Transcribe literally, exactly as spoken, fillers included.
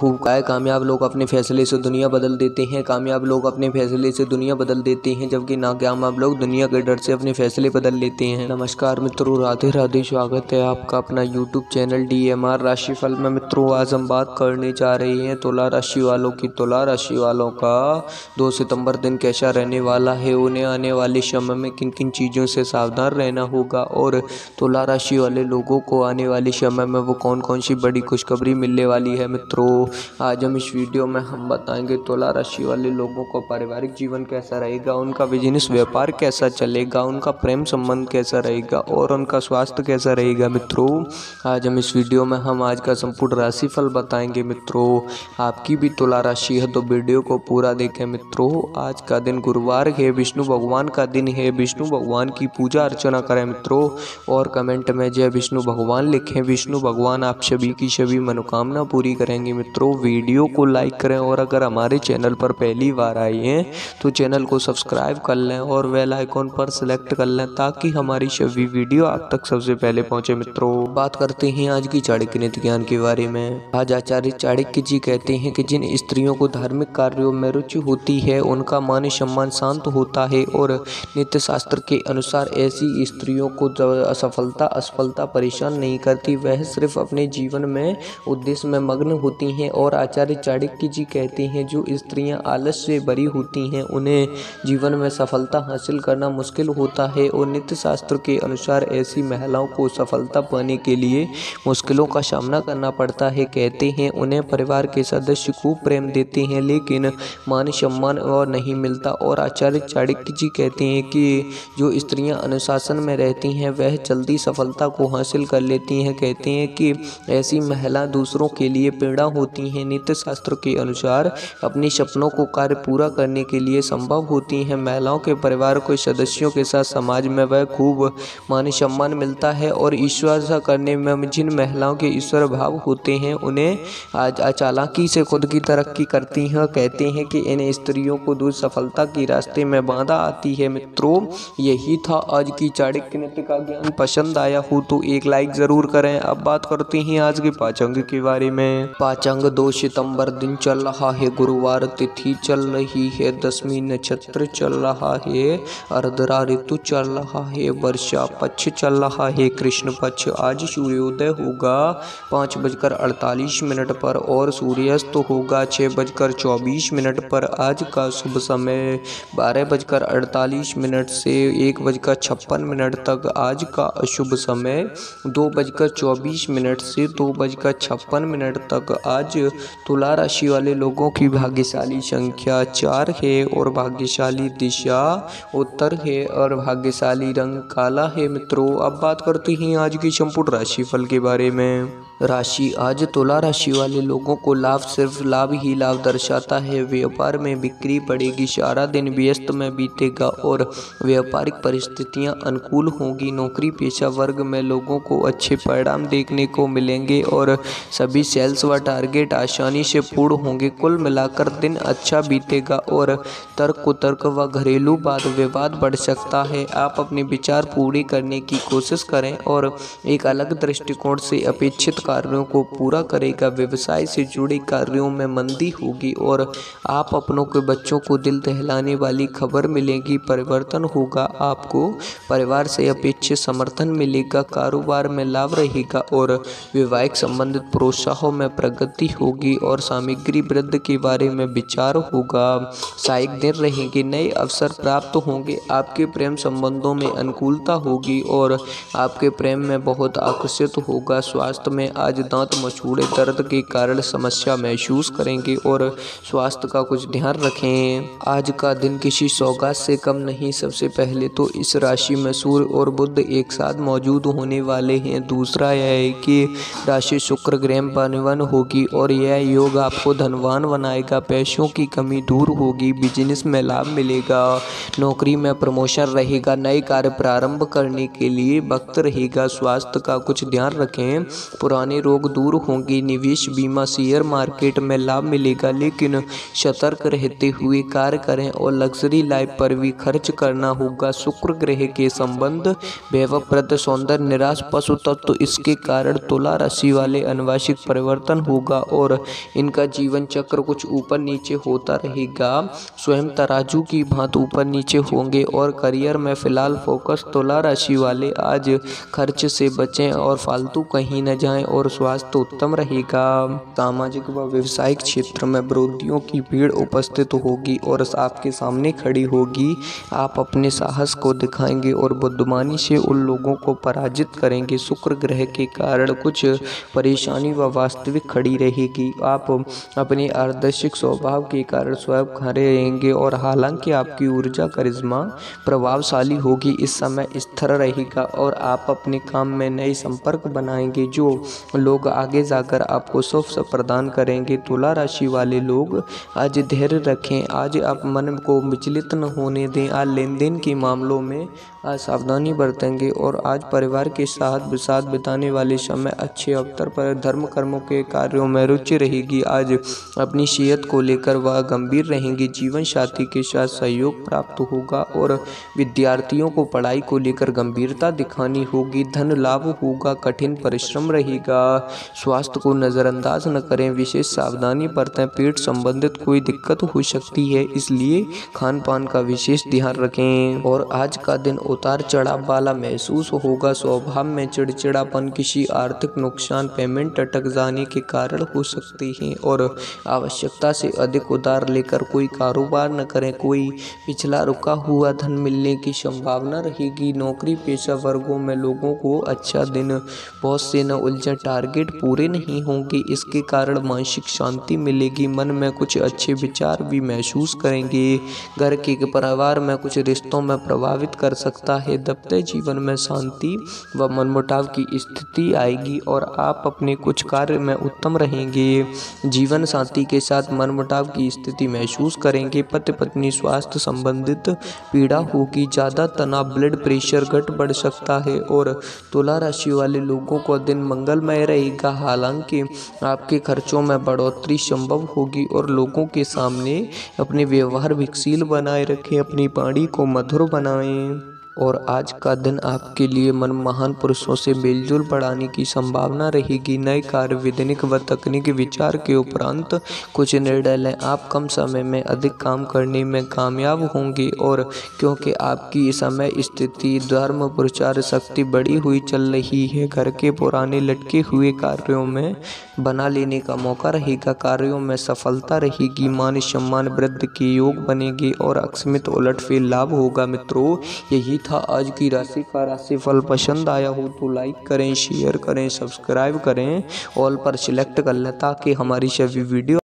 खूब आए। कामयाब लोग अपने फैसले से दुनिया बदल देते हैं। कामयाब लोग अपने फैसले से दुनिया बदल देते हैं, जबकि नाकामयाब लोग दुनिया के डर से अपने फैसले बदल लेते हैं। नमस्कार मित्रों, राधे राधे। स्वागत है आपका अपना YouTube channel D M R राशिफल में। मित्रों, आज हम बात करने जा रहे हैं तुला राशि वालों की। तुला राशि वालों का दो सितंबर दिन कैसा रहने वाला है, उन्हें आने वाले समय में किन किन चीज़ों से सावधान रहना होगा, और तुला राशि वाले लोगों को आने वाले समय में वो कौन कौन सी बड़ी खुशखबरी मिलने वाली है। मित्रों, आज हम इस वीडियो में हम बताएंगे तुला राशि वाले लोगों को पारिवारिक जीवन कैसा रहेगा, उनका बिजनेस व्यापार कैसा चलेगा, उनका प्रेम संबंध कैसा रहेगा और उनका स्वास्थ्य कैसा रहेगा। मित्रों, आज हम इस वीडियो में हम आज का संपूर्ण राशिफल बताएंगे। मित्रों, आपकी भी तुला राशि है तो वीडियो को पूरा देखें। मित्रों, आज का दिन गुरुवार है, विष्णु भगवान का दिन है। विष्णु भगवान की पूजा अर्चना करें मित्रों, और कमेंट में जय विष्णु भगवान लिखें। विष्णु भगवान आप सभी की सभी मनोकामना पूरी करेंगे। मित्रों, वीडियो को लाइक करें, और अगर हमारे चैनल पर पहली बार आए हैं तो चैनल को सब्सक्राइब कर लें और बेल आइकॉन पर सेलेक्ट कर लें, ताकि हमारी सभी वीडियो आप तक सबसे पहले पहुंचे। मित्रों, बात करते हैं आज की चाणक्य नीति ज्ञान के बारे में। आज आचार्य चाणक्य जी कहते हैं कि जिन स्त्रियों को धार्मिक कार्यों में रुचि होती है उनका मान सम्मान शांत होता है, और नित्य शास्त्र के अनुसार ऐसी स्त्रियों को असफलता असफलता परेशान नहीं करती, वह सिर्फ अपने जीवन में उद्देश्य में मग्न होती हैं। और आचार्य चाणक्य जी कहते हैं जो स्त्रियां आलस से भरी होती हैं उन्हें जीवन में सफलता हासिल करना मुश्किल होता है, और नित्य शास्त्र के अनुसार ऐसी महिलाओं को सफलता पाने के लिए मुश्किलों का सामना करना पड़ता है। कहते हैं उन्हें परिवार के सदस्य खूब प्रेम देते हैं, लेकिन मान सम्मान और नहीं मिलता। और आचार्य चाणक्य जी कहते हैं कि जो स्त्रियां अनुशासन में रहती हैं वह जल्दी सफलता को हासिल कर लेती हैं। कहते हैं कि ऐसी महिला दूसरों के लिए प्रेरणा होती हैं, नित्य शास्त्र के अनुसार अपने सपनों को कार्य पूरा करने के लिए संभव होती हैं। महिलाओं के परिवार के सदस्यों के साथ समाज में वह खूब मान सम्मान मिलता है, और ईश्वर से करने में जिन महिलाओं के ईश्वर भाव होते हैं उन्हें आज चालाकी से खुद की तरक्की करती हैं। कहते हैं कि इन स्त्रियों को दूर सफलता के रास्ते में बाधा आती है। मित्रों, यही था आज की चाणक्य नीति का ज्ञान। पसंद आया हो तो एक लाइक जरूर करें। अब बात करते हैं आज के पाचांग के बारे में। पाचांग दो सितंबर दिन चल रहा है गुरुवार, तिथि चल रही है दसवीं, नक्षत्र चल रहा है अर्धरा, ऋतु चल रहा है वर्षा, पक्ष चल रहा है कृष्ण पक्ष। आज सूर्योदय होगा पाँच बजकर अड़तालीस मिनट पर, और सूर्यास्त होगा छः बजकर चौबीस मिनट पर। आज का शुभ समय बारह बजकर अड़तालीस मिनट से एक बजकर छप्पन मिनट तक। आज का अशुभ समय दो बजकर चौबीस मिनट से दो बजकर छप्पन मिनट तक। आज तुला राशि वाले लोगों की भाग्यशाली संख्या चार है, और भाग्यशाली दिशा उत्तर है, और भाग्यशाली रंग काला है। मित्रों, अब बात करते हैं आज की संपूर्ण राशिफल के बारे में। राशि आज तुला राशि वाले लोगों को लाभ सिर्फ लाभ ही लाभ दर्शाता है। व्यापार में बिक्री बढ़ेगी, सारा दिन व्यस्त में बीतेगा और व्यापारिक परिस्थितियां अनुकूल होंगी। नौकरी पेशा वर्ग में लोगों को अच्छे परिणाम देखने को मिलेंगे, और सभी सेल्स व टारगेट आसानी से पूर्ण होंगे। कुल मिलाकर दिन अच्छा बीतेगा, और तर्क कुतर्क व घरेलू वाद विवाद बढ़ सकता है। आप अपने विचार पूरे करने की कोशिश करें, और एक अलग दृष्टिकोण से अपेक्षित कार्यों को पूरा करेगा। व्यवसाय से जुड़े कार्यों में मंदी होगी, और आप अपनों के बच्चों को दिल दहलाने वाली खबर मिलेगी। परिवर्तन होगा, आपको परिवार से अपेक्षित समर्थन मिलेगा। कारोबार में लाभ रहेगा, और वैवाहिक संबंधित प्रोत्साहन में प्रगति होगी, और सामग्री वृद्धि के बारे में विचार होगा। सहायक दिन रहेंगे, नए अवसर प्राप्त होंगे। आपके प्रेम संबंधों में अनुकूलता होगी, और आपके प्रेम में बहुत आकर्षित होगा। स्वास्थ्य में आज दांत मसूड़े दर्द के कारण समस्या महसूस करेंगे, और स्वास्थ्य का कुछ ध्यान रखें। आज का दिन किसी सौगात से कम नहीं। सबसे पहले तो इस राशि में सूर्य और बुध एक साथ मौजूद होने वाले हैं। दूसरा यह है कि राशि शुक्र ग्रह परिवन होगी, और यह योग आपको धनवान बनाएगा। पैसों की कमी दूर होगी, बिजनेस में लाभ मिलेगा, नौकरी में प्रमोशन रहेगा। नए कार्य प्रारंभ करने के लिए वक्त रहेगा। स्वास्थ्य का कुछ ध्यान रखें, पुराने रोग दूर होंगे। निवेश बीमा शेयर मार्केट में लाभ मिलेगा, लेकिन सतर्क रहते हुए कार्य करें, और लग्जरी लाइफ पर भी खर्च करना होगा। शुक्र ग्रह के संबंध वैभवप्रद सौंदर्य निराश पशु तत्व, इसके कारण तुला राशि वाले अनुवांशिक परिवर्तन होगा, और इनका जीवन चक्र कुछ ऊपर नीचे होता रहेगा। स्वयं तराजू की भांति ऊपर नीचे होंगे और करियर में फिलहाल फोकस तुला राशि वाले आज खर्च से बचें और फालतू कहीं न जाएं और स्वास्थ्य उत्तम रहेगा। सामाजिक व व्यवसायिक क्षेत्र में विरोधियों की भीड़ उपस्थित होगी और आपके सामने खड़ी होगी। आप अपने साहस को दिखाएंगे और बुद्धिमानी से उन लोगों को पराजित करेंगे। शुक्र ग्रह के कारण कुछ परेशानी व वास्तविक खड़ी रहेगी। आप अपने आदर्शिक स्वभाव के कारण स्वयं खड़े रहेंगे और हालांकि आपकी ऊर्जा करिश्मा प्रभावशाली होगी, इस समय स्थिर रहेगा और आप अपने काम में नए संपर्क बनाएंगे जो लोग आगे जाकर आपको शुभ प्रदान करेंगे। तुला राशि वाले लोग आज धैर्य रखें। आज आप मन को विचलित न होने दें। आज लेन देन के मामलों में आज सावधानी बरतेंगे और आज परिवार के साथ साथ बिताने वाले समय अच्छे अवसर पर धर्म कर्मों के कार्यों में रुचि रहेगी। आज अपनी सेहत को लेकर वह गंभीर रहेंगे। जीवन साथी के साथ सहयोग प्राप्त होगा और विद्यार्थियों को पढ़ाई को लेकर गंभीरता दिखानी होगी। धन लाभ होगा, कठिन परिश्रम रहेगा। स्वास्थ्य को नज़रअंदाज न करें, विशेष सावधानी बरतें। पेट संबंधित कोई दिक्कत हो सकती है, इसलिए खान पान का विशेष ध्यान रखें। और आज का दिन उतार चढ़ाव वाला महसूस होगा। स्वभाव में चिड़चिड़ापन, किसी आर्थिक नुकसान, पेमेंट अटक जाने के कारण हो सकते हैं और आवश्यकता से अधिक उधार लेकर कोई कारोबार न करें। कोई पिछला रुका हुआ धन मिलने की संभावना रहेगी। नौकरी पेशा वर्गों में लोगों को अच्छा दिन, बहुत से न उलझन, टारगेट पूरे नहीं होंगे, इसके कारण मानसिक शांति मिलेगी। मन में कुछ अच्छे विचार भी महसूस करेंगे। घर के परिवार में कुछ रिश्तों में प्रभावित कर सकता है। दाम्पत्य जीवन में शांति व मनमुटाव की स्थिति आएगी और आप अपने कुछ कार्य में उत्तम रहेंगे। जीवन साथी के साथ मनमुटाव की स्थिति महसूस करेंगे। पति पत्नी स्वास्थ्य संबंधित पीड़ा होगी। ज़्यादा तनाव, ब्लड प्रेशर घट बढ़ सकता है और तुला राशि वाले लोगों को दिन मंगलमय रहेगा। हालांकि आपके खर्चों में बढ़ोतरी संभव होगी और लोगों के सामने अपने व्यवहार विकसील बनाए रखें। अपनी वाणी को मधुर बनाएं। और आज का दिन आपके लिए मन महान पुरुषों से मेलजोल बढ़ाने की संभावना रहेगी। नए कार्य, वैज्ञानिक व तकनीकी विचार के उपरांत कुछ निर्णय लें। आप कम समय में अधिक काम करने में कामयाब होंगे और क्योंकि आपकी समय स्थिति, धर्म प्रचार शक्ति बढ़ी हुई चल रही है, घर के पुराने लटके हुए कार्यों में बना लेने का मौका रहेगा। कार्यों में सफलता रहेगी। मान सम्मान वृद्धि के योग बनेंगे और अकस्मित उलटफेर लाभ होगा। मित्रों, यही था आज की राशि का राशिफल। पसंद आया हो तो लाइक करें, शेयर करें, सब्सक्राइब करें, ऑल पर सिलेक्ट कर लें ताकि हमारी सभी वीडियो